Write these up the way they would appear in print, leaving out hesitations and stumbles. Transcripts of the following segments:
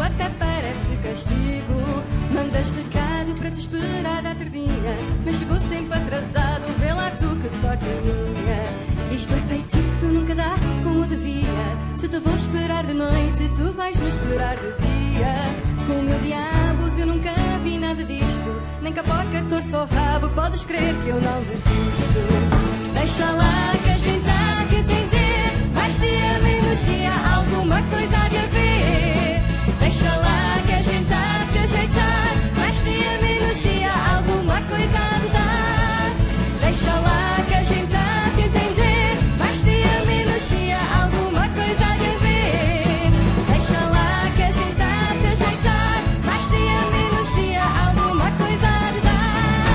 até parece castigo. Mandas recado para te esperar à tardinha, mas chegou sempre atrasado, vê lá tu que sorte minha. Isto é feitiço, nunca dá como devia. Se te vou esperar de noite, tu vais-me esperar de dia. Com mil diabos eu nunca vi nada disto, nem que a porca torça o rabo, podes crer que eu não desisto. Deixa lá que a gente há de entender, mais dia menos dia alguma coisa há de haver. Deixa lá que a gente há de se ajeitar, mais dia menos dia alguma coisa há de dar. Deixa lá que a gente há de entender, mais dia menos dia alguma coisa há de haver. Deixa lá que a gente há de se ajeitar, mais dia menos dia alguma coisa há de dar.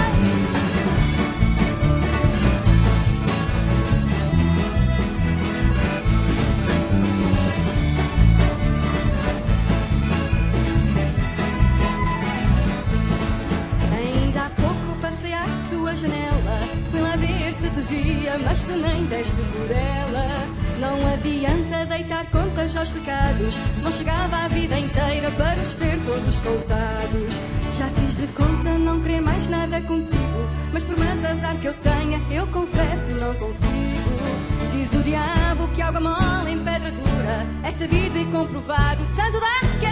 Ainda há pouco passei à tua janela, fui lá ver se te via, mas tu nem deste por ela. Não adianta deitar contas aos pecados, não chegava a vida inteira para os ter todos contados. Já fiz de conta não querer mais nada contigo, mas por mais azar que eu tenha, eu confesso não consigo. Diz o diabo que água mole em pedra dura, é sabido e comprovado, tanto dá que